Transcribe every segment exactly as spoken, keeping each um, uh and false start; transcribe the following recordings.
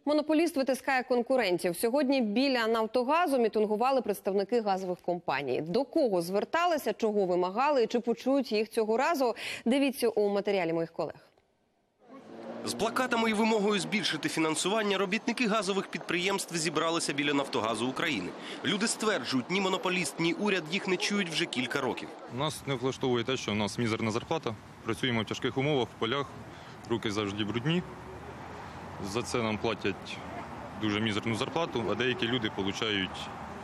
Монополіст витискає конкурентів. Сьогодні біля «Нафтогазу» мітингували представники газових компаній. До кого зверталися, чого вимагали і чи почують їх цього разу? Дивіться у матеріалі моїх колег. З плакатами і вимогою збільшити фінансування робітники газових підприємств зібралися біля «Нафтогазу» України. Люди стверджують, ні монополіст, ні уряд їх не чують вже кілька років. Нас не влаштовує те, що у нас мізерна зарплата, працюємо в тяжких умовах, в полях, руки завжди брудні. За це нам платять дуже мізерну зарплату, а деякі люди отримують,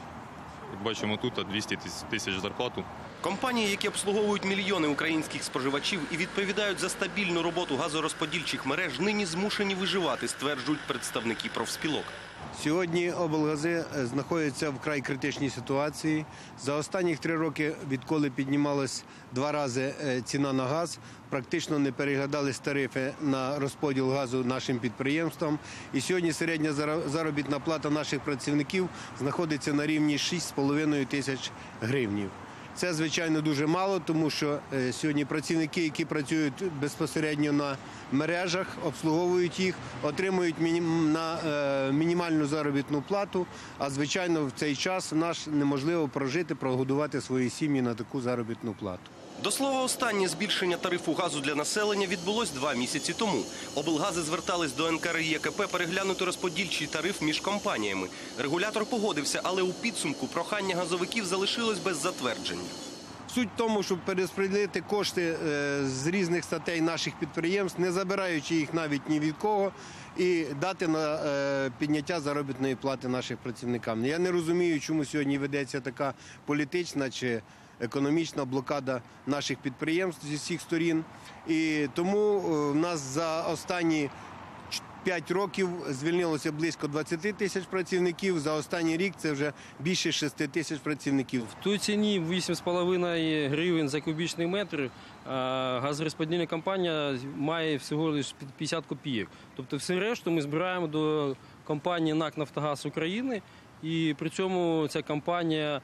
як бачимо тут, двісті тисяч зарплату. Компанії, які обслуговують мільйони українських споживачів і відповідають за стабільну роботу газорозподільчих мереж, нині змушені виживати, стверджують представники профспілок. Сьогодні облгази знаходяться в вкрай критичній ситуації. За останні три роки, відколи піднімалась два рази ціна на газ, практично не переглядались тарифи на розподіл газу нашим підприємствам. І сьогодні середня заробітна плата наших працівників знаходиться на рівні шість з половиною тисяч гривнів. Це, звичайно, дуже мало, тому що сьогодні працівники, які працюють безпосередньо на мережах, обслуговують їх, отримують на мінімальну заробітну плату, а, звичайно, в цей час наш неможливо прожити, прогодувати свої сім'ї на таку заробітну плату. До слова, останнє збільшення тарифу газу для населення відбулось два місяці тому. Облгази звертались до ен ка ер і е ка пе переглянути розподільчий тариф між компаніями. Регулятор погодився, але у підсумку прохання газовиків залишилось без затвердження. Суть в тому, щоб перерозподілити кошти з різних статей наших підприємств, не забираючи їх навіть ні від кого, і дати на підняття заробітної плати нашим працівникам. Я не розумію, чому сьогодні ведеться така політична чи економічна блокада наших підприємств зі всіх сторін. І тому в нас за останні п'ять років звільнилося близько двадцяти тисяч працівників, за останній рік це вже більше шести тисяч працівників. В той ціні вісім з половиною гривень за кубічний метр газорозподільна компанія має всього лише п'ятдесят копійок. Тобто все решту ми збираємо до компанії НАК «Нафтогаз України». І при цьому ця компанія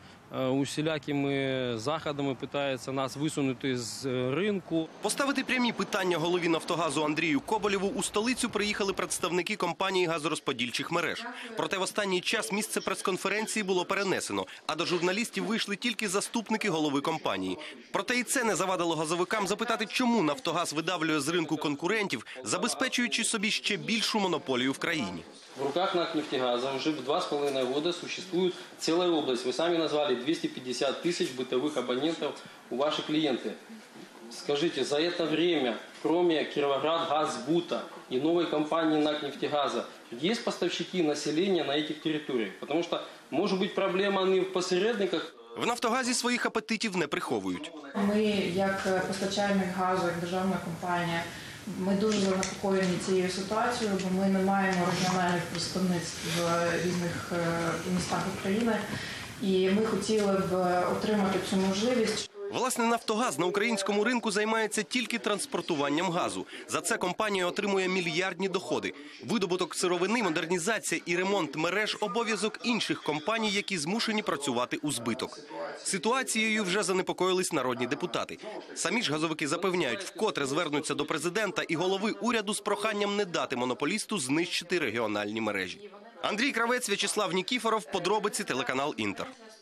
усілякими заходами намагається нас висунути з ринку. Поставити прямі питання голові «Нафтогазу» Андрію Коболєву у столицю приїхали представники компанії газорозподільчих мереж. Проте в останній час місце прес-конференції було перенесено, а до журналістів вийшли тільки заступники голови компанії. Проте і це не завадило газовикам запитати, чому «Нафтогаз» видавлює з ринку конкурентів, забезпечуючи собі ще більшу монополію в країні. В руках НАК «Нефтегаза» уже два с половиной года существует целая область. Вы сами назвали двести пятьдесят тысяч бытовых абонентов у ваших клиентов. Скажите, за это время, кроме Кировоградгазсбыта и новой компании НАК «Нефтегаза», есть поставщики населения на этих территориях? Потому что, может быть, проблема не в посередниках. В «Нафтогазі» своїх апетитів не приховують. Ми, як постачальник газу, як державна компанія, ми дуже занепокоєні цією ситуацією, бо ми не маємо регіональних представництв в різних містах України. І ми хотіли б отримати цю можливість. Власне, «Нафтогаз» на українському ринку займається тільки транспортуванням газу. За це компанія отримує мільярдні доходи. Видобуток сировини, модернізація і ремонт мереж – обов'язок інших компаній, які змушені працювати у збиток. Ситуацією вже занепокоїлись народні депутати. Самі ж газовики запевняють, вкотре звернуться до президента і голови уряду з проханням не дати монополісту знищити регіональні мережі. Андрій Кравець, В'ячеслав Нікіфоров, подробиці, телеканал «Інтер».